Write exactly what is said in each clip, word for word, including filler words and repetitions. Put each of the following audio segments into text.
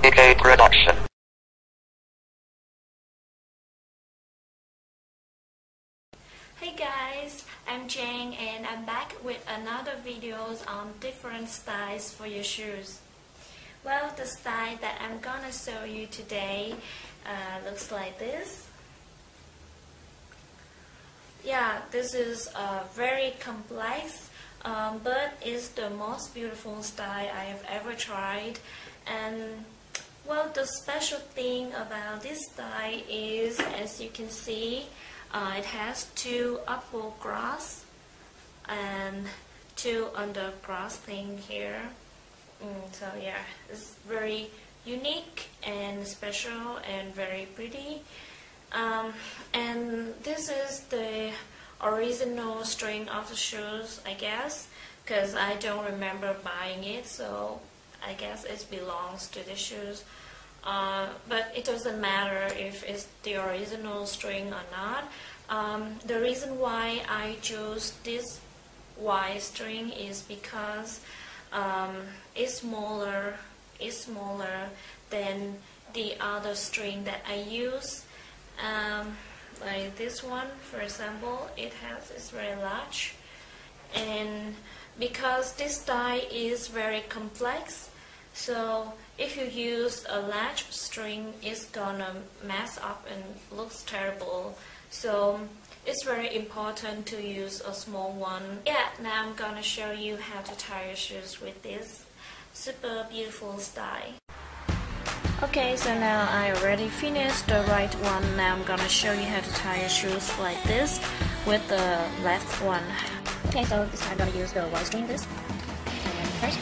D K Production. Hey guys, I'm Jane and I'm back with another videos on different styles for your shoes. Well, the style that I'm gonna show you today uh, looks like this. Yeah, this is uh, very complex, um, but it's the most beautiful style I have ever tried. And well, the special thing about this style is, as you can see, uh, it has two upper grass and two under grass thing here. Mm, so yeah, it's very unique and special and very pretty. Um, and this is the original string of the shoes, I guess, because I don't remember buying it, so I guess it belongs to the shoes. Uh, but it doesn't matter if it's the original string or not. Um, the reason why I chose this white string is because um, it's smaller, it's smaller than the other string that I use. Um, like this one, for example, it has it's very large, and because this style is very complex, so if you use a large string, it's gonna mess up and looks terrible. So it's very important to use a small one. Yeah, now I'm gonna show you how to tie your shoes with this super beautiful style. Okay, so now I already finished the right one. Now I'm gonna show you how to tie your shoes like this with the left one. Okay, so this time I'm gonna use the white string this. And first,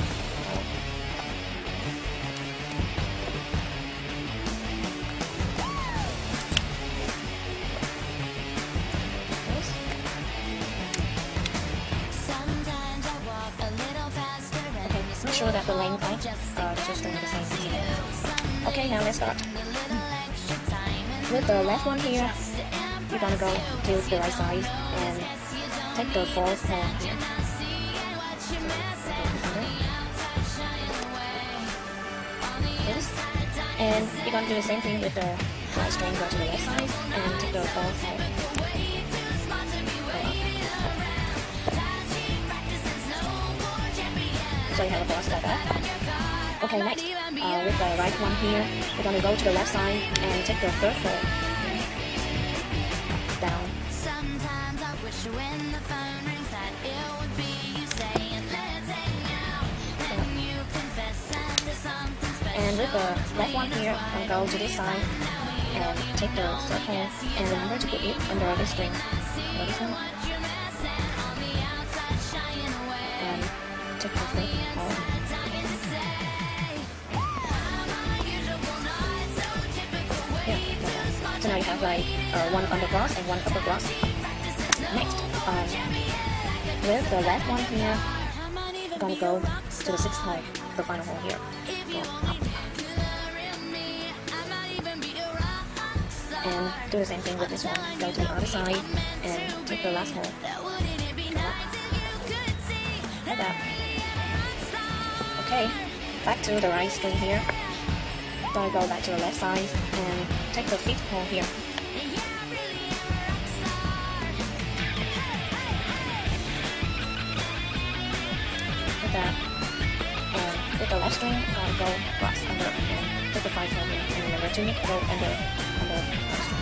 this. Okay, make sure that the length of the two strings the same. Okay, now let's start. With the left one here, you're gonna go to the right side and take the fourth hole here. This. And you're gonna do the same thing with the right string, go to the left side and take the fourth hole. So you have a box like that. Okay, next, uh, with the right one here, we're going to go to the left side and take the third hole down. And with the left one here, I'm going to go to this side and take the third hole, and remember to put it under this string. Under this one. And take the third hole. So now you have like uh, one under grass and one upper grass. Next, um, with the left one here, I'm gonna go to the sixth hole, the final hole here. Go up. And do the same thing with this one. Go to the other side and take the last hole. Like that. Okay, back to the right string here. Gonna go back to the left side and take the fifth hole here. Like that. And with the left string, I'll go grass under and take the fifth hole here. And remember to make go under under left string.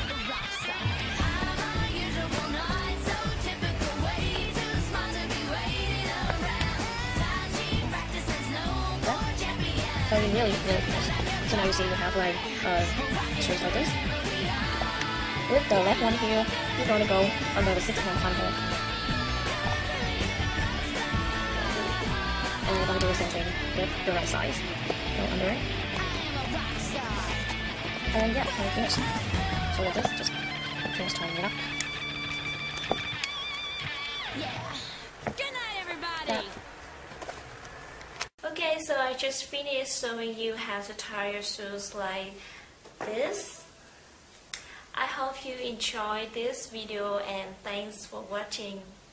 So you really, really fast. So now you see you have like uh, shoes like this. With the left one here, you're going to go under the sixth one final hole. And we're going to do the same thing with the right side. Go under it. And yeah, now we're finished. So with this, just finish tying it up. Good night, everybody! Yeah. Okay, so I just finished showing you how to tie your shoes like this. I hope you enjoyed this video and thanks for watching.